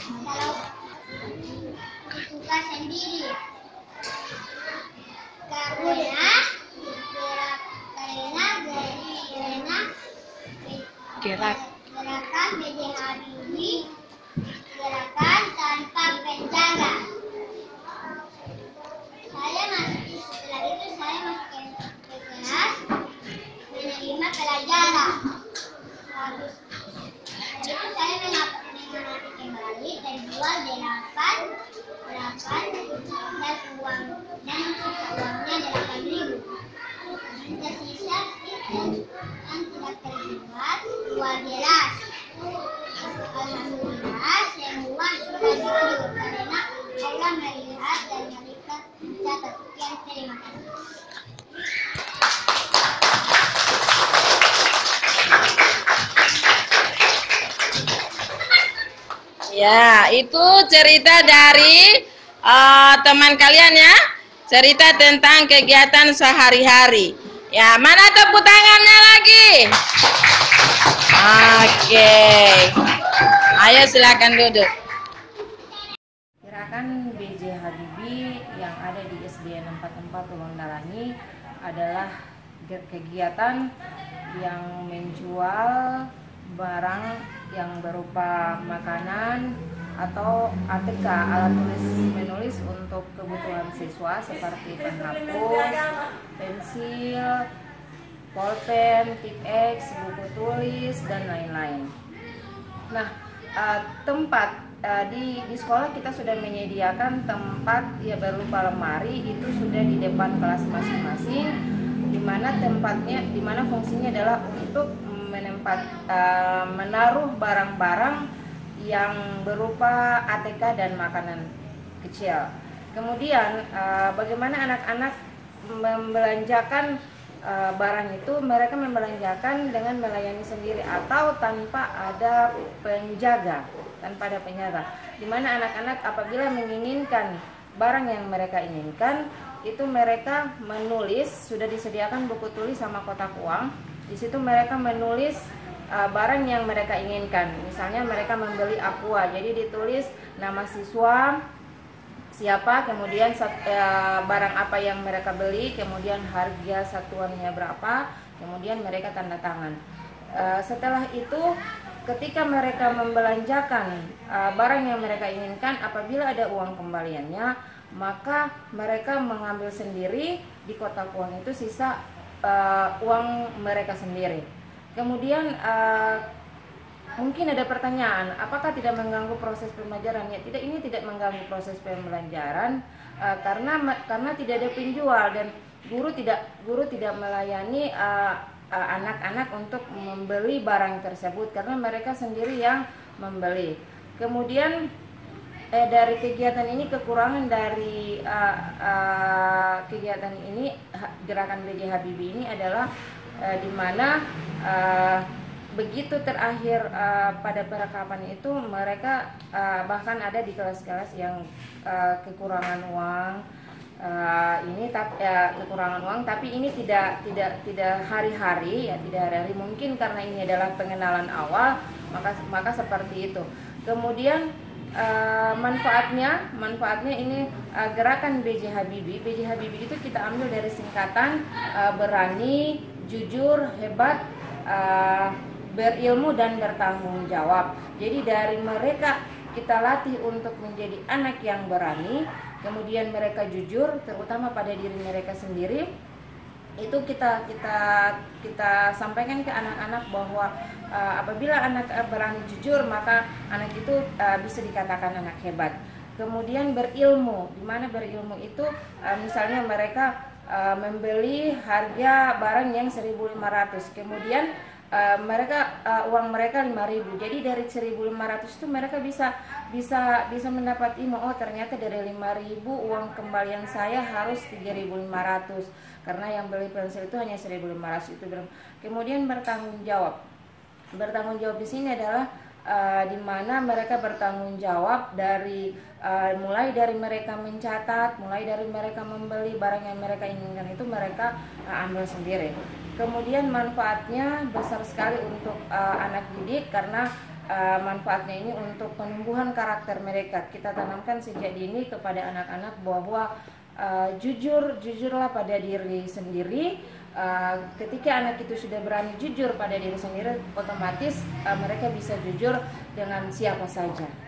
Kalau suka sendiri karena Gerak. gerakan B.J. Habibie, gerakan tanpa penjara. Setelah itu saya masuk ke kelas menerima pelajaran. Habis itu saya mengamati kembali terjual 8 dan uang dan sisa uangnya 8.000. Tersisa itu yang tidak terjual 12. Alhamdulillah semua sudah jujur karena Allah melihat dan malaikat mencatat. Sekian, terima kasih. Ya, itu cerita dari teman kalian ya. Cerita tentang kegiatan sehari-hari. Ya, mana tepuk tangannya lagi? Oke. Ayo silakan duduk. Gerakan B.J. Habibie yang ada di SDN 44 Tulungagung adalah kegiatan yang menjual barang yang berupa makanan atau ATK, alat tulis menulis untuk kebutuhan siswa seperti penghapus, pensil, pulpen, tip X, buku tulis, dan lain-lain. Nah, tempat di sekolah kita sudah menyediakan tempat ya berupa lemari, itu sudah di depan kelas masing-masing, di mana fungsinya adalah untuk menaruh barang-barang yang berupa ATK dan makanan kecil. Kemudian bagaimana anak-anak membelanjakan barang itu, mereka membelanjakan dengan melayani sendiri atau tanpa ada penjaga, di mana anak-anak apabila menginginkan barang yang mereka inginkan, itu mereka menulis, sudah disediakan buku tulis sama kotak uang. Di situ mereka menulis barang yang mereka inginkan. Misalnya mereka membeli aqua, jadi ditulis nama siswa, siapa, kemudian barang apa yang mereka beli, kemudian harga satuannya berapa, kemudian mereka tanda tangan. Setelah itu, ketika mereka membelanjakan barang yang mereka inginkan, apabila ada uang kembaliannya, maka mereka mengambil sendiri di kotak uang itu sisa uang mereka sendiri. Kemudian mungkin ada pertanyaan, apakah tidak mengganggu proses pembelajaran? Ya, tidak, ini tidak mengganggu proses pembelajaran karena tidak ada penjual dan guru tidak melayani anak-anak untuk membeli barang tersebut karena mereka sendiri yang membeli. Kemudian dari kegiatan ini, kekurangan dari kegiatan ini, gerakan B.J. Habibie ini adalah di mana begitu terakhir pada perekapan itu mereka bahkan ada di kelas-kelas yang kekurangan uang, kekurangan uang, tapi ini tidak hari-hari ya, tidak hari-hari, mungkin karena ini adalah pengenalan awal, maka seperti itu. Kemudian manfaatnya ini gerakan B.J. Habibie. B.J. Habibie itu kita ambil dari singkatan berani, jujur, hebat, berilmu, dan bertanggung jawab. Jadi dari mereka kita latih untuk menjadi anak yang berani, kemudian mereka jujur, terutama pada diri mereka sendiri. Itu kita sampaikan ke anak-anak bahwa apabila anak berani jujur, maka anak itu bisa dikatakan anak hebat. Kemudian berilmu, di mana berilmu itu misalnya mereka membeli harga barang yang 1.500, kemudian uang mereka 5.000. Jadi dari 1.500 itu mereka bisa mendapat ilmu, oh ternyata dari 5.000 uang kembalian saya harus 3.500 karena yang beli pensil itu hanya 1.500 itu. Kemudian bertanggung jawab di sini adalah di mana mereka bertanggung jawab dari mulai dari mereka mencatat, mulai dari mereka membeli barang yang mereka inginkan itu mereka ambil sendiri. Kemudian manfaatnya besar sekali untuk anak didik karena manfaatnya ini untuk penumbuhan karakter mereka. Kita tanamkan sejak dini kepada anak-anak bahwa jujurlah pada diri sendiri. Ketika anak itu sudah berani jujur pada diri sendiri, otomatis mereka bisa jujur dengan siapa saja.